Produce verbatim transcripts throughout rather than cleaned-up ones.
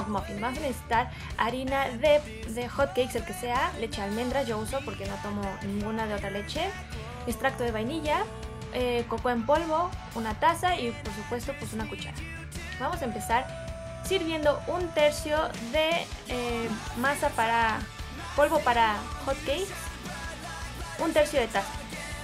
mug muffin. Vamos a necesitar harina de, de hotcakes, el que sea, leche de almendras, yo uso porque no tomo ninguna de otra leche, extracto de vainilla, eh, coco en polvo, una taza y por supuesto pues una cuchara. Vamos a empezar sirviendo un tercio de eh, masa para polvo para hotcakes, un tercio de taza.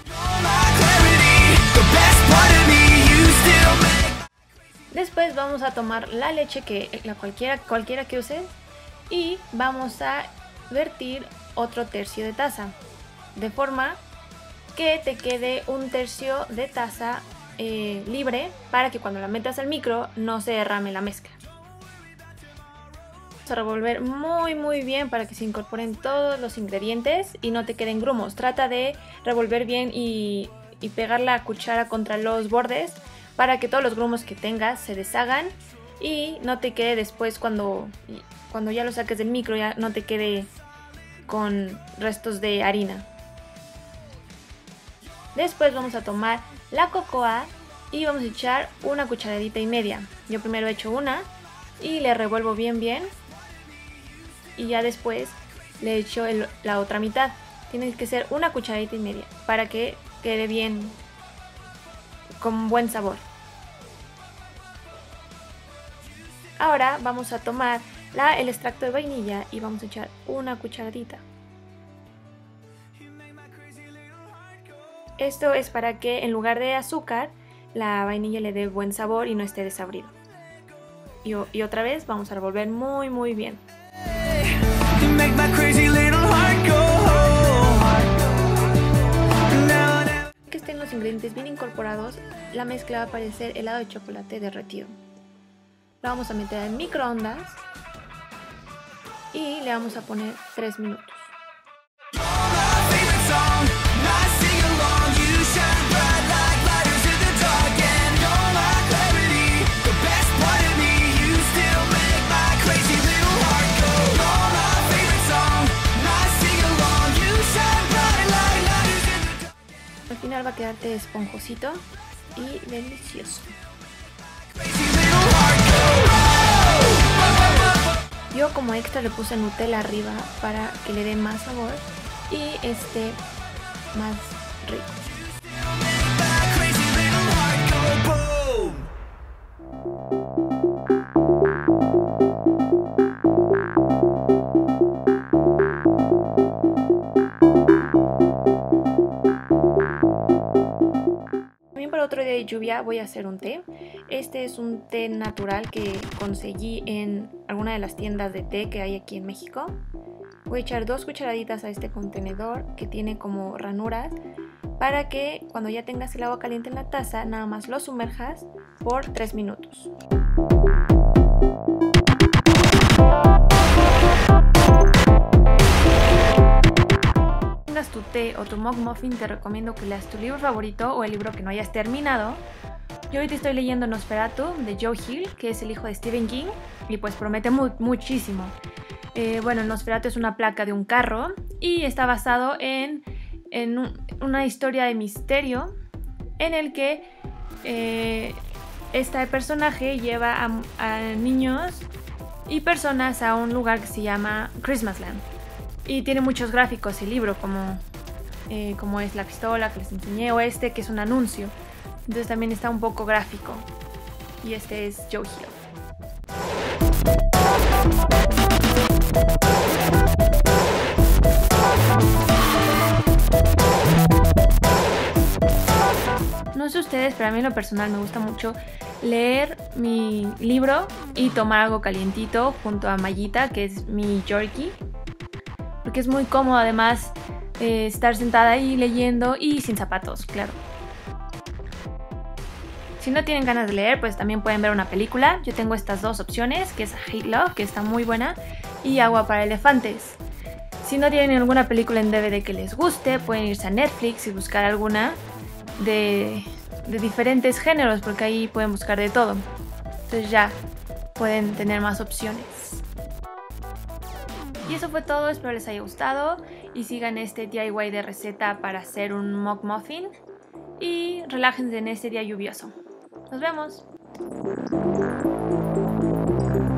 Después vamos a tomar la leche, que la cualquiera, cualquiera que uses, y vamos a vertir otro tercio de taza, de forma que te quede un tercio de taza eh, libre para que cuando la metas al micro no se derrame la mezcla. Vamos a revolver muy muy bien para que se incorporen todos los ingredientes y no te queden grumos. Trata de revolver bien y, y pegar la cuchara contra los bordes para que todos los grumos que tengas se deshagan y no te quede después cuando, cuando ya lo saques del micro, ya no te quede con restos de harina. Después vamos a tomar la cocoa y vamos a echar una cucharadita y media. Yo primero echo una y le revuelvo bien bien y ya después le echo el, la otra mitad. Tiene que ser una cucharadita y media para que quede bien, con buen sabor. Ahora vamos a tomar la, el extracto de vainilla y vamos a echar una cucharadita. Esto es para que en lugar de azúcar la vainilla le dé buen sabor y no esté desabrido. Y, y otra vez vamos a revolver muy muy bien. Que estén los ingredientes bien incorporados, la mezcla va a parecer helado de chocolate derretido. Lo vamos a meter en microondas y le vamos a poner tres minutos. Al final va a quedarte esponjosito y delicioso. Yo como extra le puse Nutella arriba para que le dé más sabor y esté más rico. También para otro día de lluvia voy a hacer un té. Este es un té natural que conseguí en alguna de las tiendas de té que hay aquí en México. Voy a echar dos cucharaditas a este contenedor que tiene como ranuras para que cuando ya tengas el agua caliente en la taza nada más lo sumerjas por tres minutos. Tu té o tu mug muffin, te recomiendo que leas tu libro favorito o el libro que no hayas terminado. Yo ahorita estoy leyendo Nosferatu de Joe Hill, que es el hijo de Stephen King, y pues promete mu muchísimo. Eh, bueno, Nosferatu es una placa de un carro y está basado en, en un, una historia de misterio en el que eh, este personaje lleva a, a niños y personas a un lugar que se llama Christmasland. Y tiene muchos gráficos el libro, como, eh, como es la pistola que les enseñé, o este que es un anuncio. Entonces también está un poco gráfico. Y este es Joe Hill. No sé ustedes, pero a mí en lo personal me gusta mucho leer mi libro y tomar algo calientito junto a Mayita, que es mi Yorkie. Porque es muy cómodo además eh, estar sentada ahí leyendo y sin zapatos, claro. Si no tienen ganas de leer, pues también pueden ver una película. Yo tengo estas dos opciones, que es Hate Love, que está muy buena, y Agua para elefantes. Si no tienen alguna película en D V D que les guste, pueden irse a Netflix y buscar alguna de, de diferentes géneros, porque ahí pueden buscar de todo. Entonces ya pueden tener más opciones. Y eso fue todo, espero les haya gustado y sigan este D I Y de receta para hacer un mug muffin y relájense en este día lluvioso. Nos vemos.